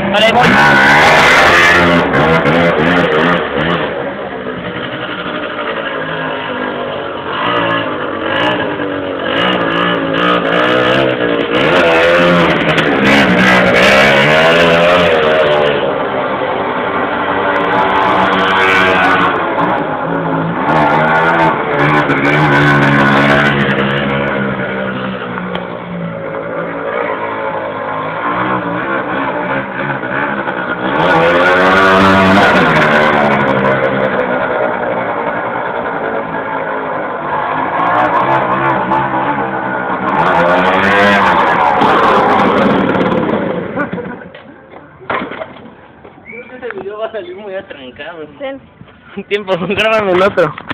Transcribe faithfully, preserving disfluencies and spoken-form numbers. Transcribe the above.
Vale, voy. Este video va a salir muy atrancado. Ten. Un tiempo, grábame el otro.